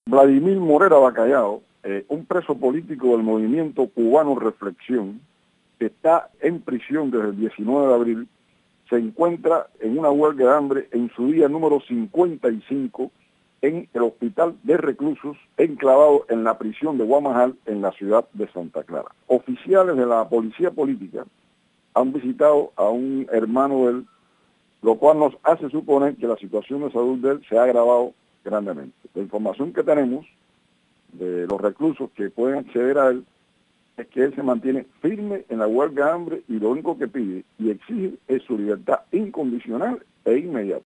Vladimir Morera Bacallao, un preso político del movimiento cubano Reflexión, que está en prisión desde el 19 de abril, se encuentra en una huelga de hambre en su día número 55 en el hospital de reclusos enclavado en la prisión de Guamajal en la ciudad de Santa Clara. Oficiales de la policía política han visitado a un hermano de él, lo cual nos hace suponer que la situación de salud de él se ha agravado grandemente. La información que tenemos de los reclusos que pueden acceder a él es que él se mantiene firme en la huelga de hambre y lo único que pide y exige es su libertad incondicional e inmediata.